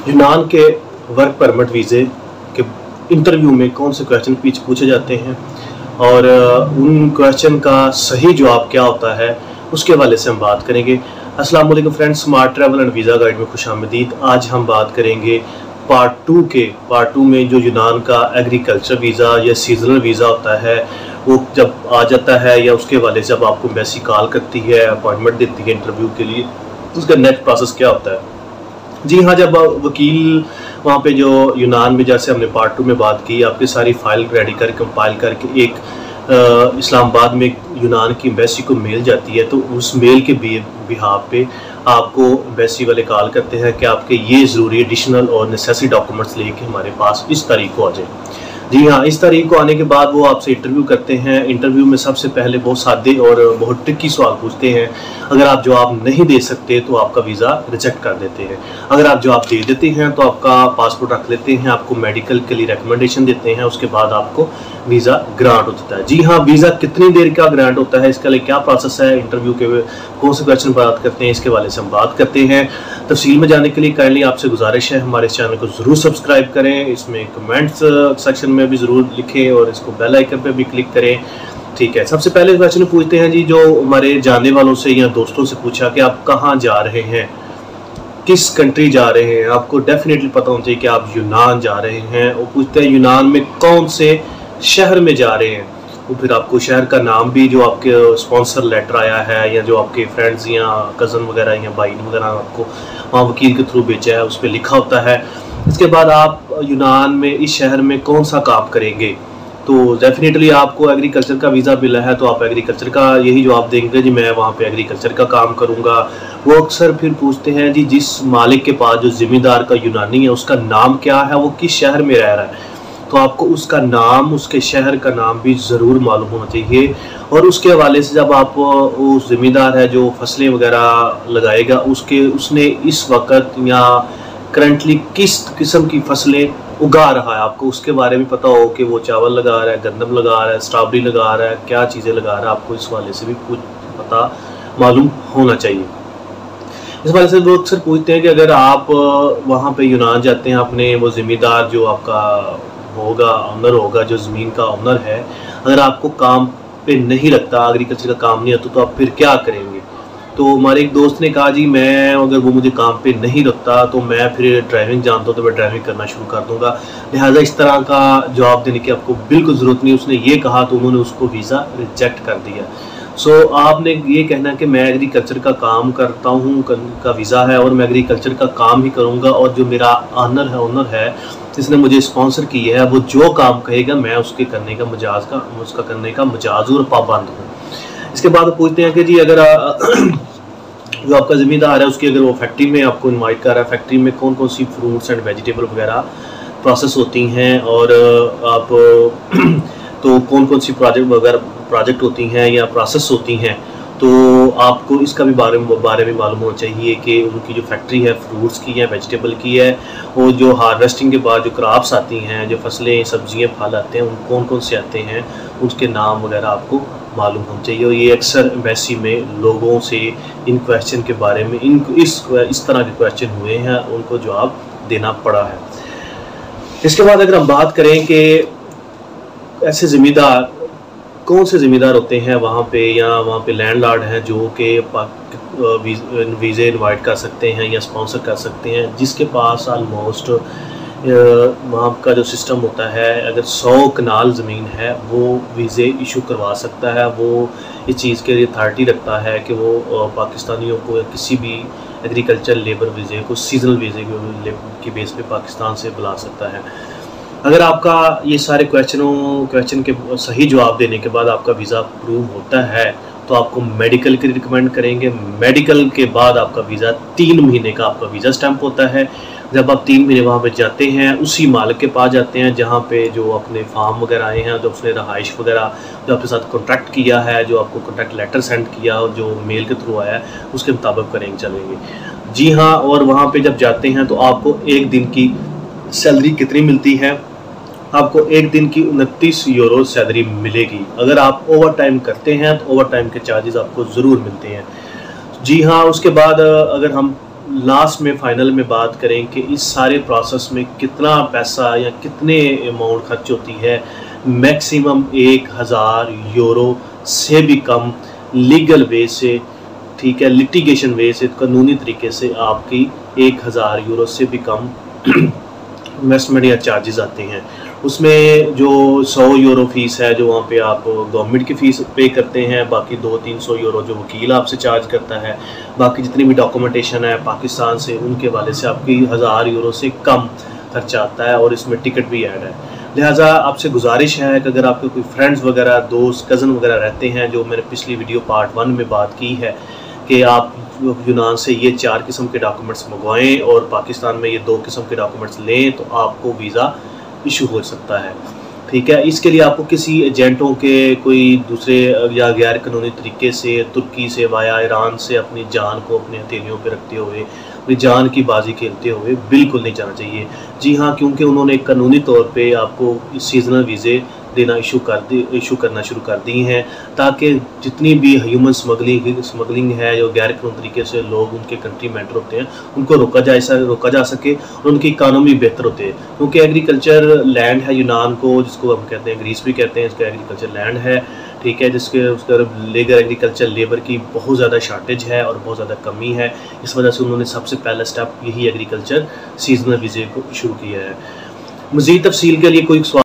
यूनान के work permit वीज़े के इंटरव्यू में कौन से क्वेश्चन पूछे जाते हैं और उन क्वेश्चन का सही जवाब क्या होता है उसके हवाले से हम बात करेंगे। अस्सलाम वालेकुम friends, smart travel and visa guide में खुशामदीद। आज हम बात करेंगे पार्ट टू में जो यूनान का एग्रीकल्चर वीज़ा या सीजनल वीज़ा होता है वो जब आ जाता है या उसके हवाले से जब आपको एम्बेसी कॉल करती है, अपॉइंटमेंट देती है इंटरव्यू के लिए, तो उसका नेक्स्ट प्रोसेस क्या होता है। जी हाँ, जब वकील वहाँ पे जो यूनान में, जैसे हमने पार्ट 2 में बात की, आपकी सारी फाइल रेडी कर कंपाइल करके एक इस्लामाबाद में यूनान की एम्बेसी को मेल जाती है, तो उस मेल के बिहाफ पे आपको एम्बेसी वाले कॉल करते हैं कि आपके ये ज़रूरी एडिशनल और नेसेसरी डॉक्यूमेंट्स लेके हमारे पास इस तारीख को आ जाए। जी हाँ, इस तारीख को आने के बाद वो आपसे इंटरव्यू करते हैं। इंटरव्यू में सबसे पहले बहुत सादे और बहुत ट्रिकी सवाल पूछते हैं। अगर आप जवाब नहीं दे सकते तो आपका वीज़ा रिजेक्ट कर देते हैं। अगर आप जवाब दे देते हैं तो आपका पासपोर्ट रख लेते हैं, आपको मेडिकल के लिए रिकमेंडेशन देते हैं, उसके बाद आपको वीज़ा ग्रांट होता है। जी हाँ, वीज़ा कितनी देर का ग्रांट होता है, इसके लिए क्या प्रोसेस है, इंटरव्यू के कौन से क्वेश्चन बात करते हैं, इसके वाले से हम बात करते हैं। तफसील में जाने के लिए काइंडली आपसे गुजारिश है हमारे चैनल को ज़रूर सब्सक्राइब करें, इसमें कमेंट्स सेक्शन में भी ज़रूर लिखें और इसको बेल आइकन पे भी क्लिक करें। ठीक है, सबसे पहले क्वेश्चन पूछते हैं जी, जो हमारे जानने वालों से या दोस्तों से पूछा कि आप कहाँ जा रहे हैं, किस कंट्री जा रहे हैं। आपको डेफिनेटली पता होना चाहिए कि आप यूनान जा रहे हैं। वो पूछते हैं यूनान में कौन से शहर में जा रहे हैं, वो फिर आपको शहर का नाम भी जो आपके स्पॉन्सर लेटर आया है या जो आपके फ्रेंड्स या कज़न वगैरह या भाई वगैरह आपको वहाँ वकील के थ्रू भेजा है उस पर लिखा होता है। इसके बाद आप यूनान में इस शहर में कौन सा काम करेंगे, तो डेफिनेटली आपको एग्रीकल्चर का वीज़ा मिला है तो आप एग्रीकल्चर का यही जवाब देंगे, जी मैं वहाँ पे एग्रीकल्चर का काम करूँगा। वो अक्सर फिर पूछते हैं जी, जिस मालिक के पास जो ज़िम्मेदार का यूनानी है उसका नाम क्या है, वो किस शहर में रह रहा है, तो आपको उसका नाम, उसके शहर का नाम भी ज़रूर मालूम होना चाहिए। और उसके हवाले से जब आप वो ज़िम्मेदार है जो फसलें वगैरह लगाएगा उसने इस वक्त या करंटली किस किस्म की फसलें उगा रहा है, आपको उसके बारे में पता हो कि वो चावल लगा रहा है, गंदम लगा रहा है, स्ट्रॉबेरी लगा रहा है, क्या चीज़ें लगा रहा है, आपको इस हवाले से भी कुछ पता मालूम होना चाहिए। इस वजह से लोग अक्सर पूछते हैं कि अगर आप वहाँ पे यूनान जाते हैं, अपने वो ज़िम्मेदार जो आपका होगा, ऑनर होगा, जो ज़मीन का ऑनर है, अगर आपको काम पे नहीं लगता, एग्रीकल्चर का काम नहीं आता, तो आप फिर क्या करेंगे। तो हमारे एक दोस्त ने कहा जी, मैं अगर वो मुझे काम पे नहीं रखता तो मैं फिर ड्राइविंग जानता हूँ तो मैं ड्राइविंग करना शुरू कर दूंगा। लिहाजा इस तरह का जवाब देने की आपको बिल्कुल ज़रूरत नहीं। उसने ये कहा तो उन्होंने उसको वीज़ा रिजेक्ट कर दिया। सो आपने ये कहना कि मैं एग्रीकल्चर का काम करता हूँ, का वीज़ा है और मैं एग्रीकल्चर का काम ही करूँगा, और जो मेरा ऑनर है जिसने मुझे स्पॉन्सर किया है वो जो काम कहेगा मैं उसके करने का मजाज और पाबंद हूँ। इसके बाद पूछते हैं कि जी, अगर जो आपका ज़िम्मेदार है उसकी अगर वो फैक्ट्री में आपको इनवाइट कर रहा है, फैक्ट्री में कौन कौन सी फ्रूट्स एंड वेजिटेबल वगैरह प्रोसेस होती हैं, और आप तो कौन कौन सी प्रोजेक्ट होती हैं या प्रोसेस होती हैं, तो आपको इसका भी बारे में मालूम होना चाहिए कि उनकी जो फैक्ट्री है फ्रूट्स की है, वेजिटेबल की है, और जो हार्वेस्टिंग के बाद जो क्रॉप्स आती हैं, जो फसलें सब्जियां फल आते हैं, उन कौन कौन से आते हैं, उसके नाम वगैरह आपको मालूम होना चाहिए। और ये अक्सर एम्बेसी में लोगों से इन क्वेश्चन के बारे में इस तरह के क्वेश्चन हुए हैं, उनको जवाब देना पड़ा है। इसके बाद अगर हम बात करें कि ऐसे ज़िम्मेदार कौन से ज़िम्मेदार होते हैं वहाँ पे, या वहाँ पे लैंडलॉर्ड हैं जो कि वीज़े इनवाइट कर सकते हैं या स्पॉन्सर कर सकते हैं, जिसके पास आलमोस्ट वहाँ का जो सिस्टम होता है, अगर 100 कनाल ज़मीन है वो वीज़े इशू करवा सकता है। वो इस चीज़ के लिए अथॉरिटी रखता है कि वो पाकिस्तानियों को किसी भी एग्रीकल्चर लेबर वीज़े को सीजनल वीज़े के बेस पे पाकिस्तान से बुला सकता है। अगर आपका ये सारे क्वेश्चन के सही जवाब देने के बाद आपका वीज़ा अप्रूव होता है तो आपको मेडिकल के रिकमेंड करेंगे। मेडिकल के बाद आपका वीज़ा 3 महीने का आपका वीज़ा स्टैंप होता है। जब आप 3 महीने वहाँ पे जाते हैं, उसी मालिक के पास जाते हैं जहाँ पे जो अपने फार्म वगैरह आए हैं, जो उसने रहाइश वगैरह जो आपके साथ कॉन्ट्रैक्ट किया है, जो आपको कॉन्ट्रैक्ट लेटर सेंड किया और जो मेल के थ्रू आया है, उसके मुताबिक करेंगे चलेंगे। जी हाँ, और वहाँ पे जब जाते हैं तो आपको एक दिन की सैलरी कितनी मिलती है, आपको एक दिन की 29 यूरो सैलरी मिलेगी। अगर आप ओवर टाइम करते हैं तो ओवर टाइम के चार्जेस आपको ज़रूर मिलते हैं। जी हाँ, उसके बाद अगर हम लास्ट में फाइनल में बात करें कि इस सारे प्रोसेस में कितना पैसा या कितने अमाउंट खर्च होती है, मैक्सिमम 1000 यूरो से भी कम लीगल वे से, ठीक है, लिटिगेशन वे से, कानूनी तरीके से आपकी 1000 यूरो से भी कम इन्वेस्टमेंट या चार्जेस आते हैं। उसमें जो 100 यूरो फीस है जो वहाँ पे आप गवर्नमेंट की फ़ीस पे करते हैं, बाकी 200-300 यूरो जो वकील आपसे चार्ज करता है, बाकी जितनी भी डॉक्यूमेंटेशन है पाकिस्तान से उनके वाले से आपकी 1000 यूरो से कम खर्चा आता है और इसमें टिकट भी ऐड है। लिहाजा आपसे गुजारिश है कि अगर आपके कोई फ्रेंड्स वगैरह, दोस्त, कज़न वगैरह रहते हैं, जो मैंने पिछली वीडियो पार्ट 1 में बात की है कि आप यूनान से ये 4 किस्म के डॉक्यूमेंट्स मंगवाएं और पाकिस्तान में ये 2 किस्म के डॉक्यूमेंट्स लें तो आपको वीज़ा इशू हो सकता है, ठीक है। इसके लिए आपको किसी एजेंटों के कोई दूसरे या गैर कानूनी तरीके से तुर्की से वाया ईरान से अपनी जान को अपने हथेलियों पे रखते हुए, अपनी जान की बाजी खेलते हुए बिल्कुल नहीं जाना चाहिए। जी हाँ, क्योंकि उन्होंने कानूनी तौर पे आपको सीजनल वीज़े देना इशू करना शुरू कर दी हैं, ताकि जितनी भी ह्यूमन स्मगलिंग है, जो गैर कानूनी तरीके से लोग उनके कंट्री में एंटर होते हैं, उनको रोका जा सके और उनकी इकानमी बेहतर होते हैं। क्योंकि एग्रीकल्चर लैंड है यूनान को, जिसको हम कहते हैं ग्रीस भी कहते हैं, इसका एग्रीकल्चर लैंड है, ठीक है, जिसके उसका लेबर एग्रीकल्चर लेबर की बहुत ज़्यादा शार्टेज है और बहुत ज़्यादा कमी है। इस वजह से उन्होंने सबसे पहला स्टेप यही एग्रीकल्चर सीजनल वीज़े को शुरू किया है। मज़ीद तफसील के लिए कोई